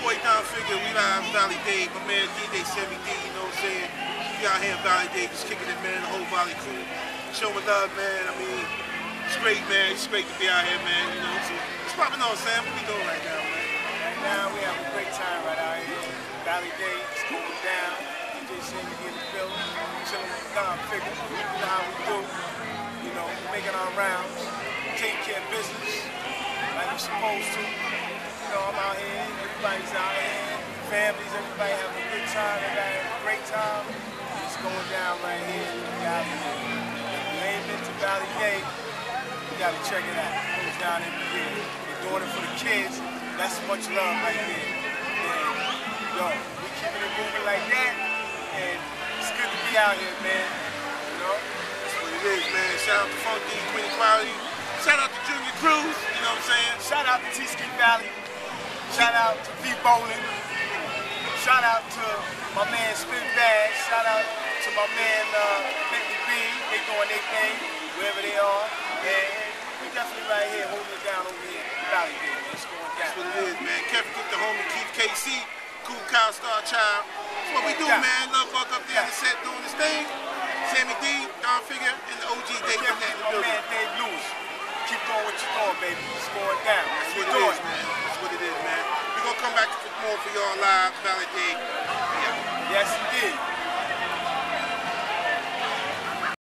boy Don Figure, we live Valley Dade, my man DJ Sammy D, you know what I'm saying? We out here in Valley Dade just kicking it, man, the whole Valley crew. Showing love, man. I mean, it's great, man. It's great to be out here, man, you know. So, what's popping on, Sam? What we doing right now, man? Right now, we have a great time right out here. Valley Dade, it's going down. DJ Sammy D in the building, chilling with Don Figure. You know how we do. You know, making our rounds, taking care of business like we're supposed to. You know, I'm out here, everybody's out here, families, everybody having a good time, everybody having a great time. It's going down right here in Valley Dade. If you ain't been to Valley Dade, you gotta check it out. It goes down every year. They're doing it for the kids. That's much love right there. And yo, we keeping it moving like that, and it's good to be out here, man. You know? That's what it is, man. Shout out to Funky, Queen Quality. Shout out to Junior Cruz, you know what I'm saying? Shout out to T-Ski Valley. Shout out to V Bowling. Shout out to my man Spin Bass. Shout out to my man Bentley B. They doing their thing wherever they are. And we definitely right here holding it down over here in Valley Dade. It's going down. That's what it is, man. Kevin get the homie Keith KC, Cool Cow Star Child. That's what we do, man. Love Buck up there in the set doing his thing. Sammy D, Don Figure, and the OG Dave in the building. My man Dave Lewis. Keep doing what you're doing, baby. It's going down. That's what it is, man. That's what it is, man. We're going to come back for more for y'all live, Valley Dade. Yes, indeed.